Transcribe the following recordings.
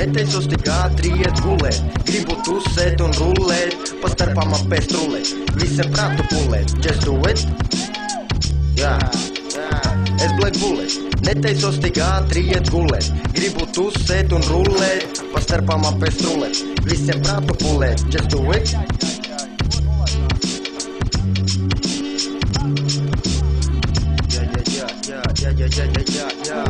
Neteisos tik ātri iet gulēt, gribu tusēt un rullēt, pa starpām apēst rulēt, visiem prātu pulēt, just do it? Jā, es Black Bullet. Neteisos tik ātri iet gulēt, gribu tusēt un rullēt, pa starpām apēst rulēt, visiem prātu pulēt, just do it? Jā.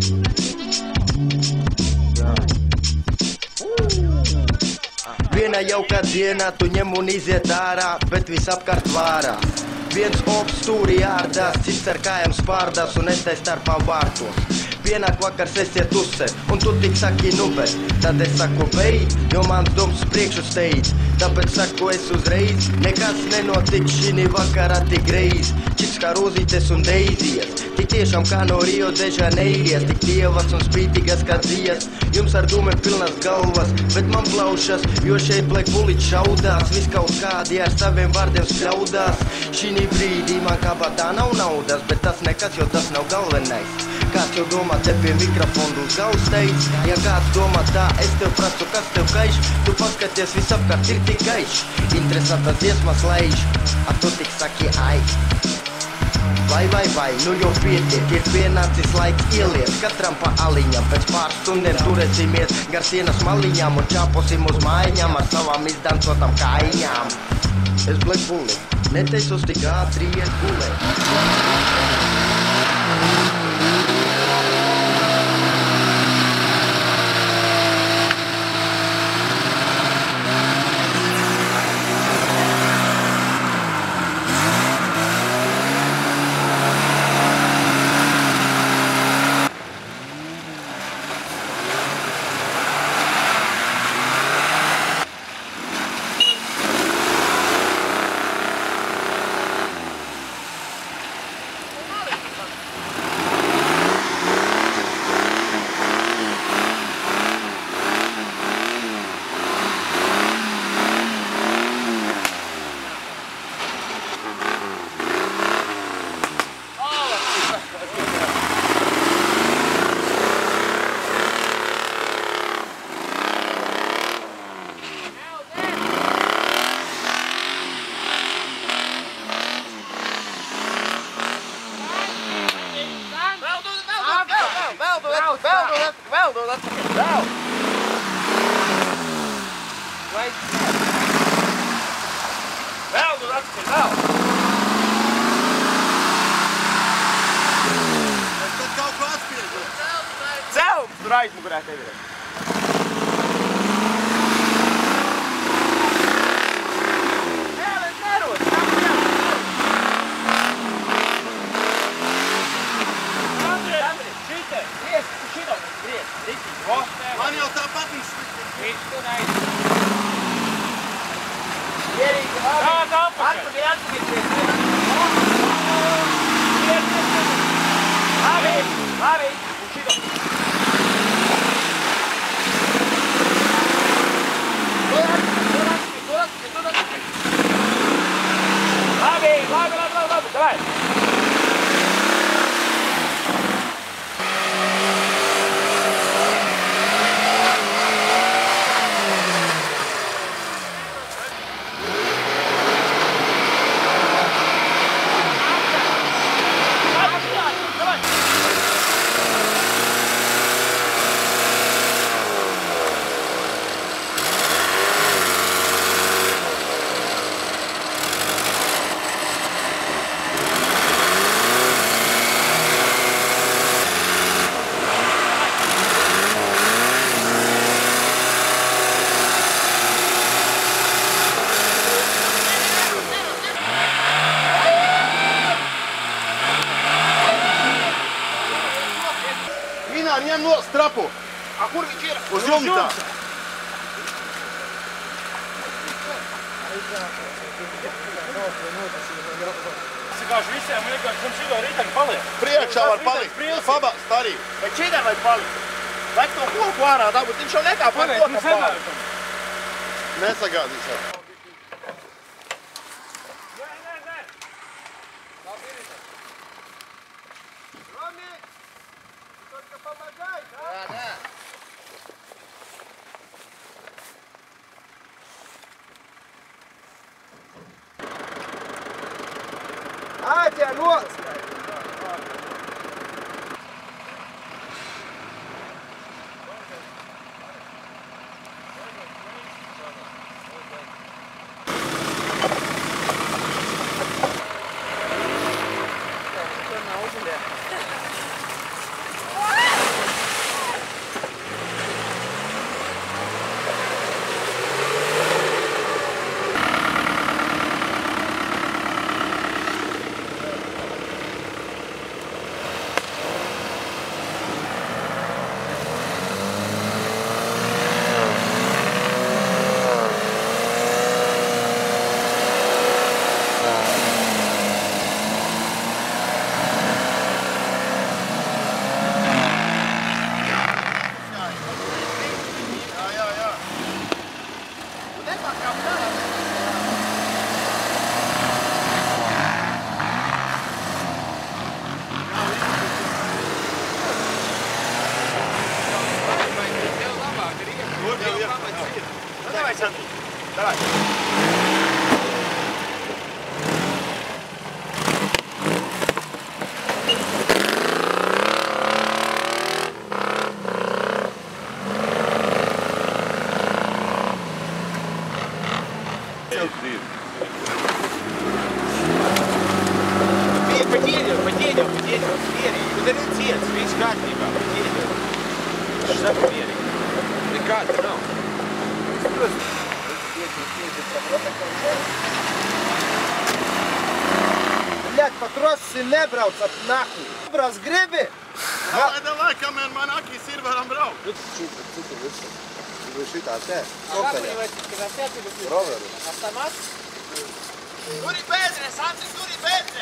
Vienā jaukā dienā tu ņem un iziet ārā, bet visapkārt vārā. Viens ops stūrī ārdās, cits ar kājām spārdās un es tai starpā vārtos. Pienāk vakars esiet uzsēt, un tu tik saki nu bet, tad es saku beidz, jo mans doms priekšu steidz. Tāpēc saku es uzreiz, nekas nenotiks šī vakarā tik reiz. Čiks kā rozītes un deizijas, tik tiešām kā no Rio de Janeiries, tik tievas un spītīgas kā dzijas. Jums ar dūmēm pilnas galvas, bet man plaušas, jo šeit Black Bullet šaudās. Vis kaut kādi ar saviem vārdiem spļaudās. Šī brīdī man kabatā nav naudas, bet tas nekas, jo tas nav galvenais. Kāds jau domā te pie mikrofonu uz galvas teic? Ja kāds domā tā, es tev prasu, kas tev kaiš? Tu paskaties, visapkārt ir tik gaišs. Interesantas dziesmas laiž, a tu tik saki ai. Vai, nu jau pietiek, ir pienācis laiks ieliet katram pa aliņam. Pēc pāris stundiem turēsimies gar sienas maliņām un čāposim uz mājiņām ar savām izdancotam kājiņām. Es Black Bullet, neteisos tik ātri iet gulēt. Tur aizmugurē tev ir. Man jau tāpat izslikti. Ierīgi, labi. Давай! Ņem no strapu. A kur viņš ir? Uz jumtā. Sakāšu visiem, vienkārši mums šito riteni paliek. Priekšā var palikt. Pabast arī. Bet šitien vajag palikt. Vajag to koku ārā dabūt, viņš jau nekā par kokam palikt. Nesagādīsim. Aizjā nost! Давай. Paģēļo, mierīgi. Tur ir ciets, viss kārtībā. Paģēļo. Viņš saka mierīgi. Nekāds nav. Bļaļ, pa krossi nebrauc ap nahu. Brauc gribi? Davai, kamēr man akīs ir, varam braukt. Citu visu. Šitā te. Kokaļā. Roveru. Turi bedre, Sandri, turi bedre!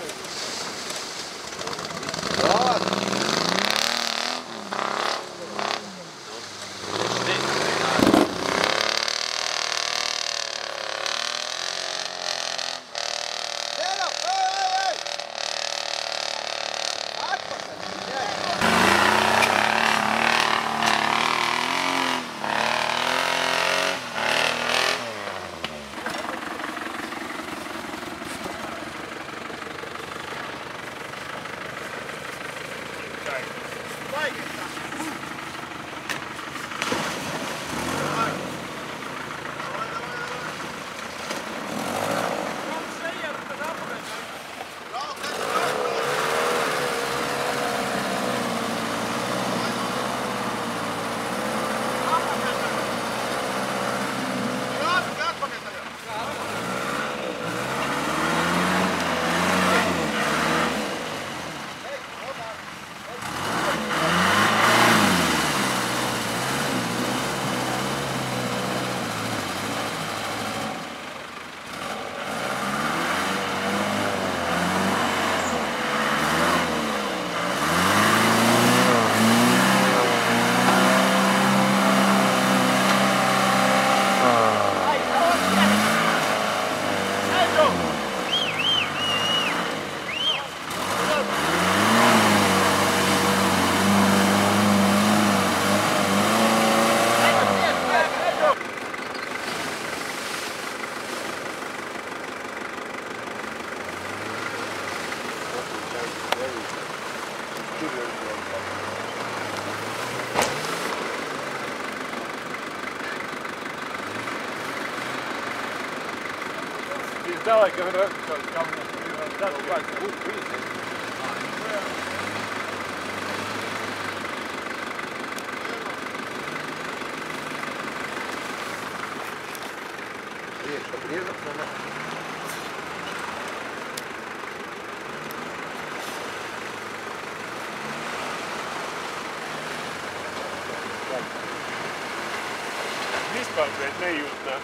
Давай, говорю, ко мне. Vispār nejūtā.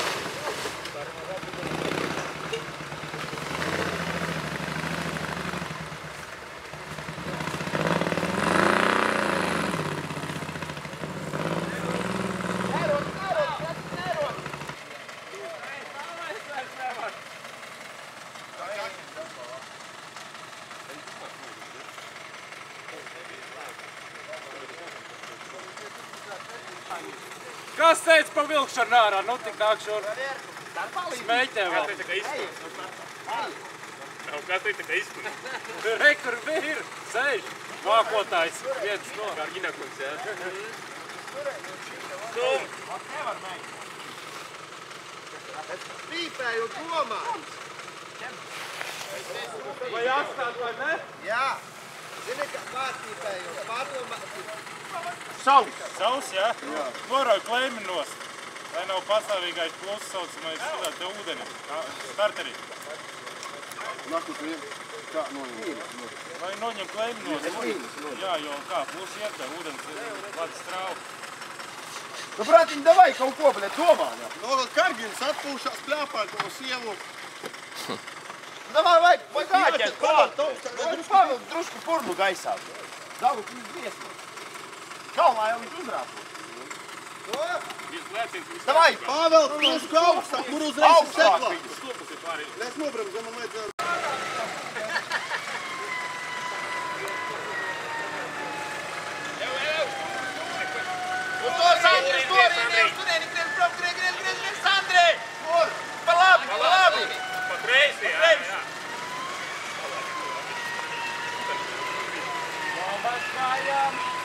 Kas teica pa vilkšanu ārā? Nu tik nāk šur. Smēķē vēl. Nav kas te tikai izpuni. Re, kur ir, sēž. Vākotājs, viens no. Kā ģinakuns, jā. Stum. Pīpēju domā. Vai atstāt vai ne? Jā. Zini, ka pārpīpēju. Pārdomā. Saus, jā? Norauj kleimi nost. Lai nav pastāvīgais pluss saucamais te ūdeni. Starterī. Nakus vien. Kā noņem? Vai noņem kleimi nost? Jā, jo kā, pluss iekļā ūdens vada strāvu. Nu, brātiņ, davai kaut ko, bļet, domā, jā. No, Kargins atpūšās pļāpā ko sievu. Davai, vajag āķēt, Pavel, drušku purnu gaisā. Davu, tu izviesmu. Kalnā jau viņš uzrāpu. Davai! Pavel, drusku augstāk, kur uzreiz seklā. Stulpus ir pārējiem. Es nobremzu, man vajadzēja. Un to Sandri, stūrīnies, griez, Sandri! Kur? Pa labi! Pa kreisi, jā. Labas kājām!